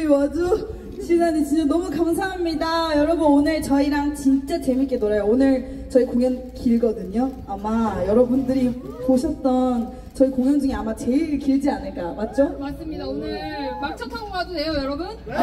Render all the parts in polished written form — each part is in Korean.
와주 시간이 진짜 너무 감사합니다. 여러분 오늘 저희랑 진짜 재밌게 놀아요. 오늘 저희 공연 길거든요. 아마 여러분들이 보셨던 저희 공연 중에 아마 제일 길지 않을까, 맞죠? 맞습니다. 오늘 막차 타고 가도 돼요, 여러분? 네!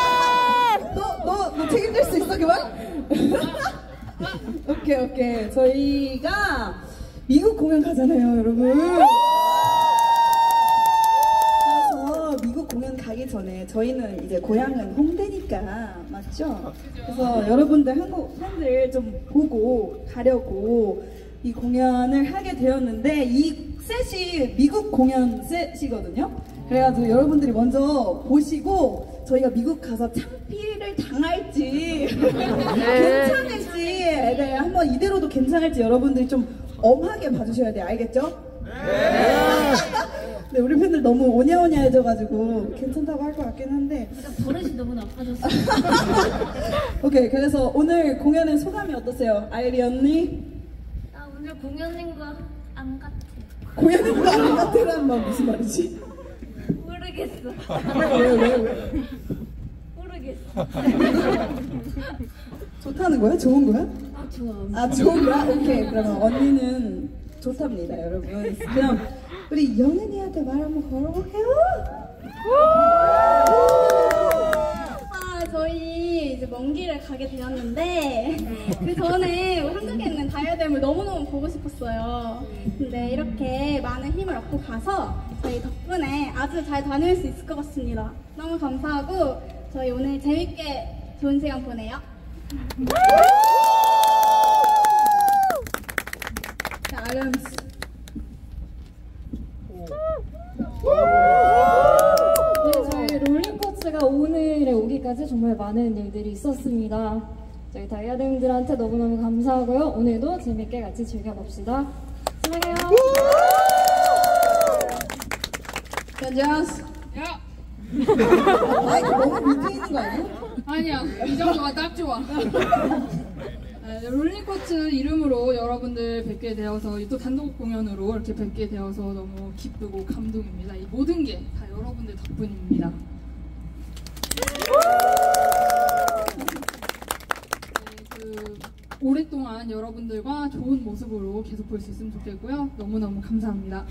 너 책임질 수 있어, 그만? 오케이. 저희가 미국 공연 가잖아요, 여러분. 그래서 미국 공연 가기 전에 저희는 이제 고향은 홍대니까, 맞죠? 그래서 여러분들 한국 팬들 좀 보고 가려고 이 공연을 하게 되었는데, 이 셋이 미국 공연 셋이거든요. 그래가지고 여러분들이 먼저 보시고 저희가 미국 가서 창피를 당할지 괜찮을지, 네, 한번 이대로도 괜찮을지 여러분들이 좀 엄하게 봐주셔야 돼요. 알겠죠? 네, 우리 팬들 너무 오냐오냐해져가지고 괜찮다고 할 것 같긴 한데 버릇이 너무 나빠졌어요. 오케이, 그래서 오늘 공연의 소감이 어떠세요? 아이리 언니? 나 오늘 공연인 거 안 같아. 공연인 거 안 같으라는 말 무슨 말이지? 모르겠어. 왜? 모르겠어. 좋다는 거야? 좋은 거야? 아, 좋아. 아, 좋은 거야? 오케이, 그러면 언니는 좋답니다, 여러분. 그럼 우리 영은이한테 말 한번 걸어볼게요. 저희 이제 먼 길을 가게 되었는데 그 전에 한국에 있는 다이아댐을 너무너무 보고 싶었어요. 근데 이렇게 많은 힘을 얻고 가서 저희 덕분에 아주 잘 다녀올 수 있을 것 같습니다. 너무 감사하고 저희 오늘 재밌게 좋은 시간 보내요. 자, 아름스. 네, 저희 롤링코츠가 오늘에 오기까지 정말 많은 일들이 있었습니다. 저희 다이아댐들한테 너무너무 감사하고요. 오늘도 재밌게 같이 즐겨봅시다. 사랑해요. 짠짠스. 야! 아, 이거 너무 밑에 있는 거 아니야? 아니야, 이 정도가 딱 좋아. 롤링코츠 이름으로 여러분들 뵙게 되어서 또 단독 공연으로 이렇게 뵙게 되어서 너무 기쁘고 감동입니다. 이 모든 게 다 여러분들 덕분입니다. 오랫동안 여러분들과 좋은 모습으로 계속 볼 수 있으면 좋겠고요. 너무너무 감사합니다.